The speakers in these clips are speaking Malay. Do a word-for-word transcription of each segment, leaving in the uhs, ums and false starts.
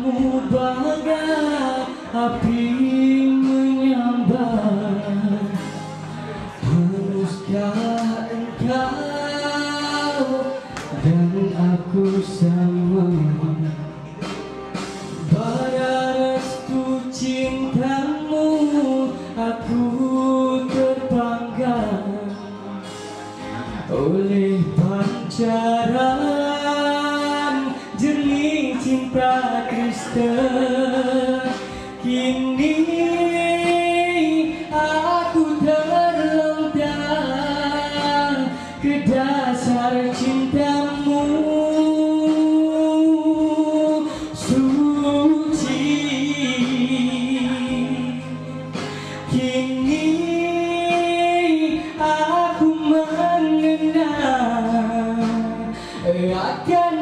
cintamu bagai api menyambar. Haruskah engkau dan aku sama, pada restu cintamu aku terpanggil oleh pancaran jernih cinta Kristen. Kini aku terlentang ke dasar cintamu suci. Kini aku mengenal akan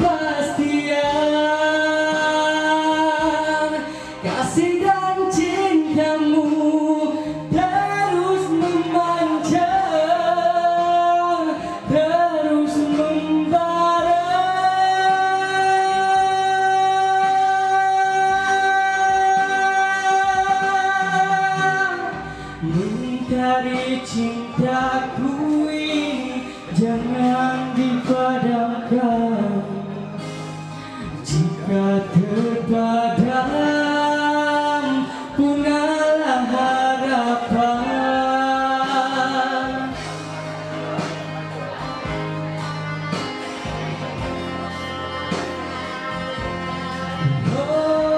kepastian kasih dan cintamu terus memancar, terus membara. Mentari cintaku ini jangan dipadamkan, jika terpadam punahlah harapan. Oh,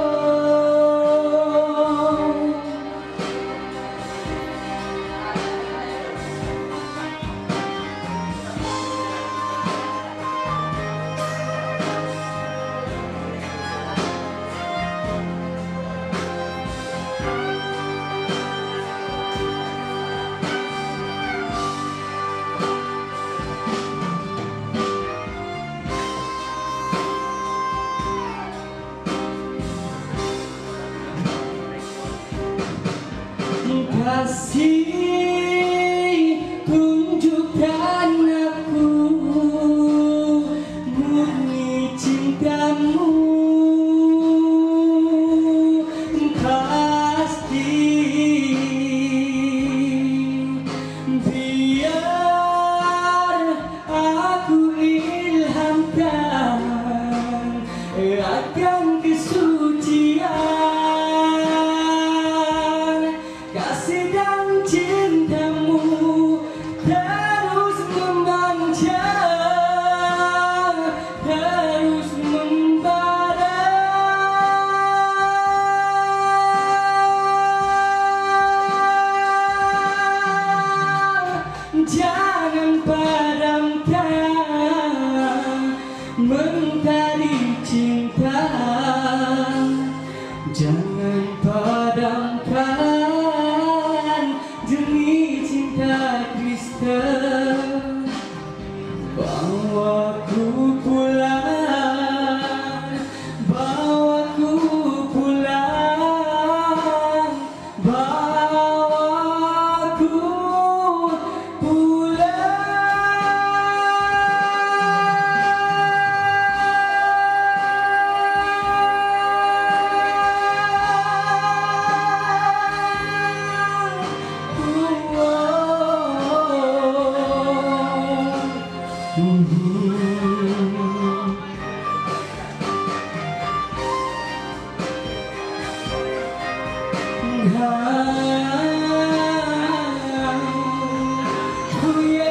kasih tunjukkan aku murni cintamu, pasti biar aku ilhamkan akan kesucian kasih dan cintamu terus memancar, terus membara. Jangan padamkan mentari cinta, jangan padamkan jernih cinta Kristen. Bawaku pulang, bawaku pulang, bawaku pulang.